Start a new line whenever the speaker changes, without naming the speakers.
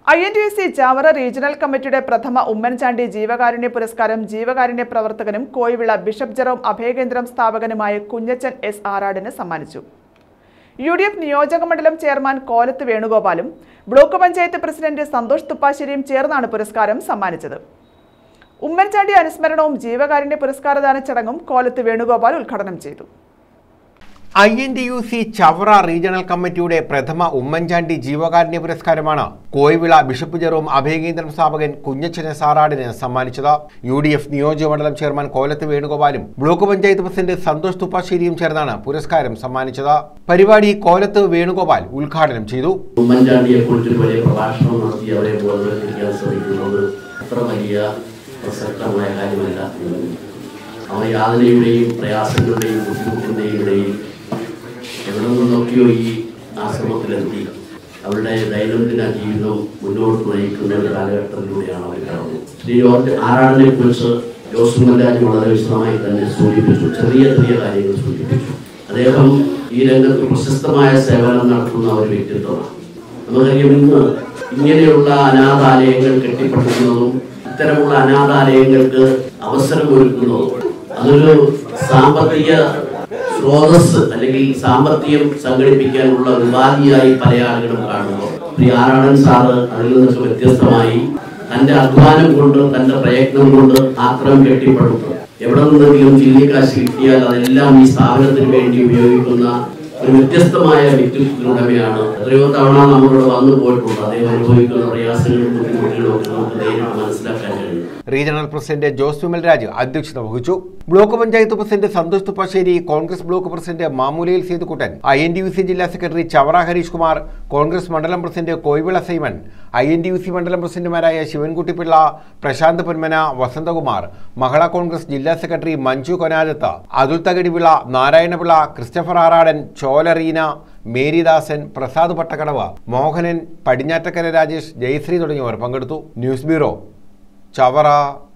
INTUC Chavara regional കമ്മിറ്റിയുടെ പ്രഥമ ഉമ്മൻചാണ്ടി ജീവകാരുണ്യ പുരസ്കാരം ജീവകാരുണ്യ പ്രവർത്തകനും കോയിവിള ബിഷപ്പ് ജെറോം അഭയകേന്ദ്രം സ്ഥാപകനുമായ കുഞ്ഞച്ചൻ എസ് ആറാടിന് സമ്മാനിച്ചു. UDF നിയോജക മണ്ഡലം ചെയർമാൻ കോലത്ത് വേണുഗോപാലും ബ്ലോക്ക് പഞ്ചായത്ത് പ്രസിഡന്റ് സന്തോഷ് തുപ്പാശ്ശേരിയും ചേർന്നാണ് പുരസ്കാരം സമ്മാനിച്ചത്. ഉമ്മൻചാണ്ടി അനുസ്മരണവും ജീവകാരുണ്യ പുരസ്കാരദാന ചടങ്ങും കോലത്ത് വേണുഗോപാൽ ഉദ്ഘാടനം ചെയ്തു.
INTUC ചവറ റീജിയണൽ കമ്മിറ്റിയുടെ പ്രഥമ ഉമ്മൻചാണ്ടി ജീവകാരുണ്യ പുരസ്കാരമാണ് കോയിവിള ബിഷപ്പ് ജെറോം അഭയകേന്ദ്രം സ്ഥാപകൻ കുഞ്ഞച്ചൻ എസ് ആറാടിന് സമ്മാനിച്ചത്. UDF നിയോജക മണ്ഡലം ചെയർമാൻ കോലത്ത് വേണുഗോപാലും ബ്ലോക്ക് പഞ്ചായത്ത് പ്രസിഡന്റ് സന്തോഷ് തുപ്പാശ്ശേരിയും ചേർന്നാണ് പുരസ്കാരം സമ്മാനിച്ചത്. പരിപാടി കോലത്ത് വേണുഗോപാൽ ഉദ്ഘാടനം ചെയ്തു.
ഉമ്മൻചാണ്ടിയെക്കുറിച്ച് വലിയ പ്രഭാഷണം നടത്തി അവരെ ബോധവൽക്കരിക്കാൻ ശ്രമിക്കുന്നത് അത്ര വലിയ പ്രസക്തമായ കാര്യമല്ല. അവർ യാതനയുടെയും പ്രയാസങ്ങളുടെയും ബുദ്ധിമുട്ടിന്റെയും എവിടെ നിന്നൊക്കെയോ ഈ ആശ്രമത്തിലെത്തി അവരുടെ ദൈനംദിന ജീവിതം മുന്നോട്ട് നയിക്കുന്ന ഒരു കാലഘട്ടത്തിലൂടെയാണ് അവർ കടന്നത്. ശ്രീ ജോർജ് ആറാടിനെ കുറിച്ച് ജോസ് മല്ലാജി വളരെ വിശദമായി തന്നെ സൂചിപ്പിച്ചു. ചെറിയ ചെറിയ കാര്യങ്ങൾ സൂചിപ്പിച്ചു. അദ്ദേഹം ഈ രംഗത്ത് പ്രശസ്തമായ സേവനം നടത്തുന്ന ഒരു വ്യക്തിത്വമാണ്. നമുക്കറിയാം, ഇന്ന് ഇങ്ങനെയുള്ള അനാഥാലയങ്ങൾ കെട്ടിപ്പടുക്കുന്നതും ഇത്തരമുള്ള അനാഥാലയങ്ങൾക്ക് അവസരമൊരുക്കുന്നതും അതൊരു സാമ്പത്തിക സ്രോതസ് അല്ലെങ്കിൽ സാമ്പത്തികം സംഘടിപ്പിക്കാനുള്ള ഉപാധിയായി പല ആളുകളും കാണുന്നു. ശ്രീ ആറാടൻ സാറ് അതിൽ നിന്നൊക്കെ വ്യത്യസ്തമായി തന്റെ അധ്വാനം കൊണ്ട് തന്റെ പ്രയത്നം കൊണ്ട് ആക്രമം കെട്ടിപ്പടുക്കും. എവിടെ നിന്നെങ്കിലും ചില്ലിക്കാശ് കിട്ടിയാൽ അതെല്ലാം ഈ സ്ഥാപനത്തിന് വേണ്ടി ഉപയോഗിക്കുന്ന ഒരു വ്യത്യസ്തമായ വ്യക്തിത്വത്തിനുടമയാണ്. എത്രയോ തവണ നമ്മളോട് വന്നു പോയിട്ടുണ്ട്. അദ്ദേഹം അനുഭവിക്കുന്ന പ്രയാസങ്ങളും ബുദ്ധിമുട്ടുകളും ഒക്കെ നമുക്ക് നേരിട്ട് മനസ്സിലാക്കാൻ കഴിയും.
റീജിയണൽ പ്രസിഡന്റ് ജോസ് വിമൽ രാജ് അധ്യക്ഷത വഹിച്ചു. Block panchayat president Santhosh Thuppassery, Congress block president മാമൂലയിൽ സേതുക്കുട്ടൻ, INTUC ജില്ലാ സെക്രട്ടറി ചവറ ഹരീഷ് കുമാർ, കോൺഗ്രസ് മണ്ഡലം പ്രസിഡന്റ് കോയിവിള സൈമൺ, INTUC മണ്ഡലം പ്രസിഡന്റുമാരായ ശിവൻകുട്ടിപ്പിള്ള, പ്രശാന്ത് പൊന്മന, വസന്തകുമാർ, മഹിളാ കോൺഗ്രസ് ജില്ലാ സെക്രട്ടറി മഞ്ജു കൊനാലത്ത്, അതുൽ തകടിപിള്ള, നാരായണപിള്ള, ക്രിസ്റ്റഫർ ആറാടൻ, ചോലറീന, മേരിദാസൻ, പ്രസാദ് പട്ടക്കടവ്, മോഹനൻ, പടിഞ്ഞാറ്റക്കര രാജേഷ്, ജയശ്രീ തുടങ്ങിയവർ പങ്കെടുത്തു. News bureau Chavara.